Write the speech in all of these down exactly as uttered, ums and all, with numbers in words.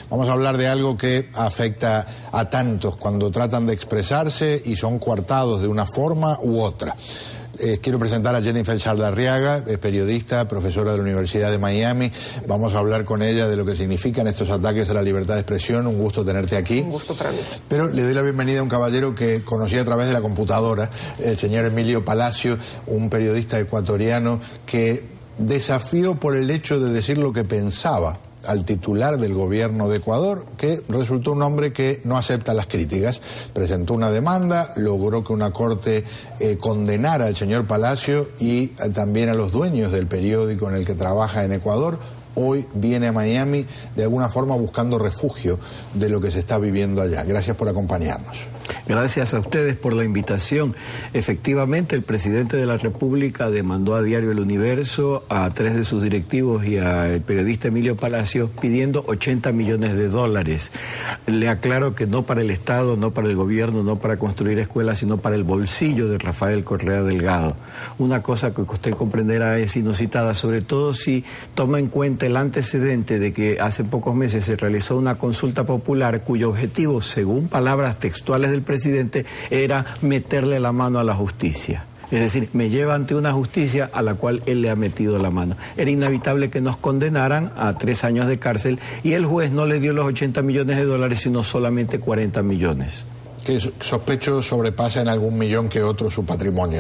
Vamos a hablar de algo que afecta a tantos cuando tratan de expresarse y son coartados de una forma u otra. Eh, quiero presentar a Jennifer Saldarriaga, es periodista, profesora de la Universidad de Miami. Vamos a hablar con ella de lo que significan estos ataques a la libertad de expresión. Un gusto tenerte aquí. Un gusto para mí. Pero le doy la bienvenida a un caballero que conocí a través de la computadora, el señor Emilio Palacio, un periodista ecuatoriano que desafió por el hecho de decir lo que pensaba al titular del gobierno de Ecuador, que resultó un hombre que no acepta las críticas. Presentó una demanda, logró que una corte eh, condenara al señor Palacio y eh, también a los dueños del periódico en el que trabaja en Ecuador. Hoy viene a Miami de alguna forma buscando refugio de lo que se está viviendo allá. Gracias por acompañarnos. Gracias a ustedes por la invitación. Efectivamente, el presidente de la República demandó a Diario El Universo, a tres de sus directivos y al periodista Emilio Palacio pidiendo ochenta millones de dólares. Le aclaro que no para el Estado, no para el gobierno, no para construir escuelas, sino para el bolsillo de Rafael Correa Delgado. Una cosa que usted comprenderá es inusitada, sobre todo si toma en cuenta el antecedente de que hace pocos meses se realizó una consulta popular cuyo objetivo, según palabras textuales del presidente, era meterle la mano a la justicia. Es decir, me lleva ante una justicia a la cual él le ha metido la mano. Era inevitable que nos condenaran a tres años de cárcel y el juez no le dio los ochenta millones de dólares, sino solamente cuarenta millones. Que sospecho sobrepasa en algún millón que otro su patrimonio.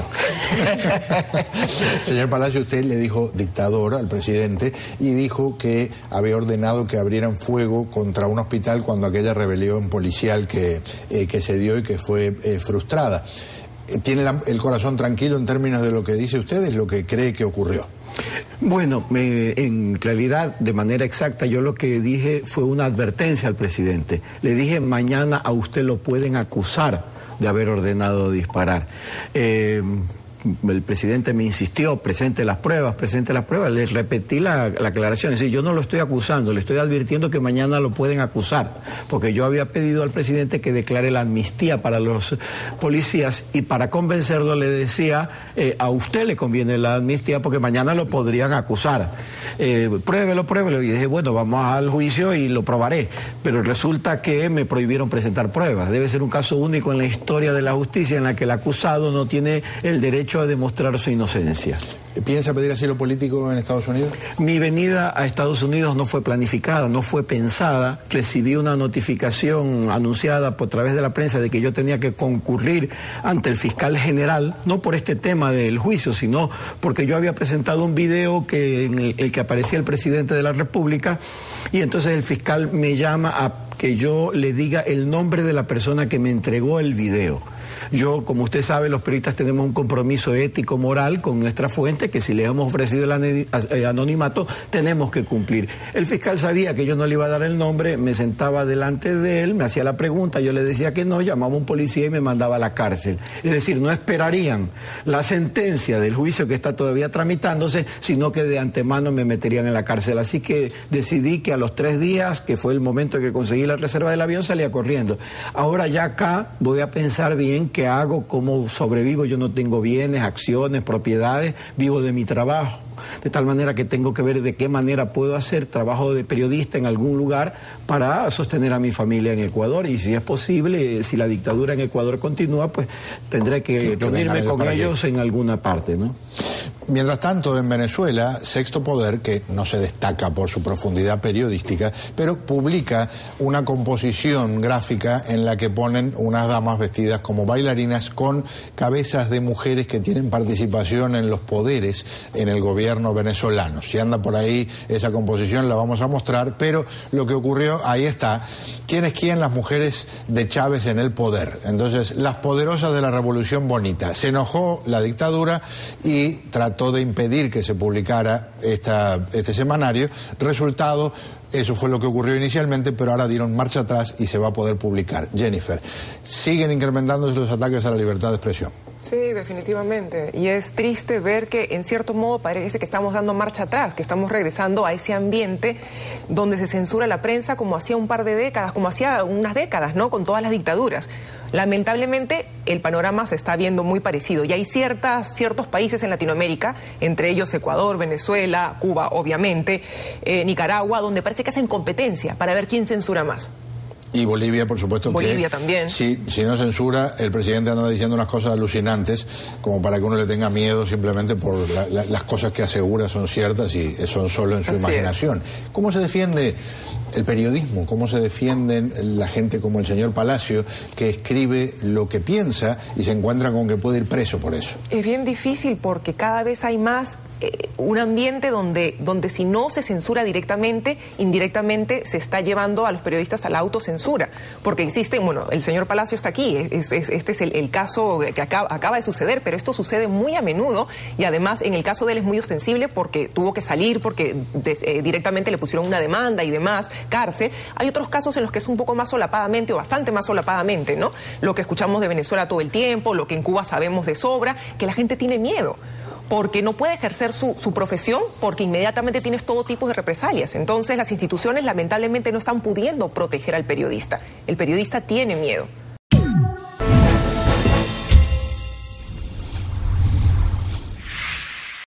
Señor Palacio, usted le dijo dictador al presidente y dijo que había ordenado que abrieran fuego contra un hospital cuando aquella rebelión policial que, eh, que se dio y que fue eh, frustrada. ¿Tiene la, el corazón tranquilo en términos de lo que dice usted? ¿Es lo que cree que ocurrió? Bueno, me, en realidad, de manera exacta, yo lo que dije fue una advertencia al presidente. Le dije, mañana a usted lo pueden acusar de haber ordenado disparar. Eh, el presidente me insistió, presente las pruebas, presente las pruebas. Les repetí la, la aclaración. Es decir, yo no lo estoy acusando, le estoy advirtiendo que mañana lo pueden acusar, porque yo había pedido al presidente que declare la amnistía para los policías y para convencerlo le decía, eh, a usted le conviene la amnistía porque mañana lo podrían acusar. Eh, pruébelo, pruébelo. Y dije, bueno, vamos al juicio y lo probaré. Pero resulta que me prohibieron presentar pruebas. Debe ser un caso único en la historia de la justicia en la que el acusado no tiene el derecho a demostrar su inocencia. ¿Piensa pedir asilo político en Estados Unidos? Mi venida a Estados Unidos no fue planificada, no fue pensada. Recibí una notificación anunciada por través de la prensa de que yo tenía que concurrir ante el fiscal general, no por este tema del juicio, sino porque yo había presentado un video que, en el, el que aparecía el presidente de la República, y entonces el fiscal me llama a que yo le diga el nombre de la persona que me entregó el video. Yo, como usted sabe, los periodistas tenemos un compromiso ético, moral con nuestra fuente, que si le hemos ofrecido el anonimato, tenemos que cumplir. El fiscal sabía que yo no le iba a dar el nombre, me sentaba delante de él, me hacía la pregunta, yo le decía que no, llamaba a un policía y me mandaba a la cárcel. Es decir, no esperarían la sentencia del juicio que está todavía tramitándose, sino que de antemano me meterían en la cárcel. Así que decidí que a los tres días, que fue el momento en que conseguí la reserva del avión, salía corriendo. Ahora ya acá voy a pensar bien qué hago, cómo sobrevivo. Yo no tengo bienes, acciones, propiedades, vivo de mi trabajo, de tal manera que tengo que ver de qué manera puedo hacer trabajo de periodista en algún lugar para sostener a mi familia en Ecuador, y si es posible, si la dictadura en Ecuador continúa, pues tendré que reunirme con ellos en alguna parte, ¿no? Mientras tanto, en Venezuela, Sexto Poder, que no se destaca por su profundidad periodística, pero publica una composición gráfica en la que ponen unas damas vestidas como bailarinas con cabezas de mujeres que tienen participación en los poderes en el gobierno venezolano. Si anda por ahí esa composición la vamos a mostrar, pero lo que ocurrió, ahí está. ¿Quién es quién? Las mujeres de Chávez en el poder. Entonces, las poderosas de la Revolución Bonita. Se enojó la dictadura y trató de impedir que se publicara esta, este semanario. Resultado, eso fue lo que ocurrió inicialmente, pero ahora dieron marcha atrás y se va a poder publicar. Jennifer, siguen incrementándose los ataques a la libertad de expresión. Sí, definitivamente. Y es triste ver que, en cierto modo, parece que estamos dando marcha atrás, que estamos regresando a ese ambiente donde se censura la prensa como hacía un par de décadas, como hacía unas décadas, ¿no?, con todas las dictaduras. Lamentablemente, el panorama se está viendo muy parecido y hay ciertas, ciertos países en Latinoamérica, entre ellos Ecuador, Venezuela, Cuba, obviamente, eh, Nicaragua, donde parece que hacen competencia para ver quién censura más. Y Bolivia, por supuesto. Bolivia que también. Si, si no censura, el presidente anda diciendo unas cosas alucinantes, como para que uno le tenga miedo simplemente por la, la, las cosas que asegura son ciertas y son solo en su Así imaginación. Es. ¿Cómo se defiende el periodismo? ¿Cómo se defienden la gente como el señor Palacio, que escribe lo que piensa y se encuentra con que puede ir preso por eso? Es bien difícil porque cada vez hay más eh, un ambiente donde, donde si no se censura directamente, indirectamente se está llevando a los periodistas a la autocensura. Porque existe, bueno, el señor Palacio está aquí, es, es, este es el, el caso que acaba, acaba de suceder, pero esto sucede muy a menudo y además en el caso de él es muy ostensible porque tuvo que salir, porque des, eh, directamente le pusieron una demanda y demás, cárcel. Hay otros casos en los que es un poco más solapadamente o bastante más solapadamente, ¿no? Lo que escuchamos de Venezuela todo el tiempo, lo que en Cuba sabemos de sobra, que la gente tiene miedo porque no puede ejercer su, su profesión porque inmediatamente tienes todo tipo de represalias. Entonces las instituciones lamentablemente no están pudiendo proteger al periodista. El periodista tiene miedo.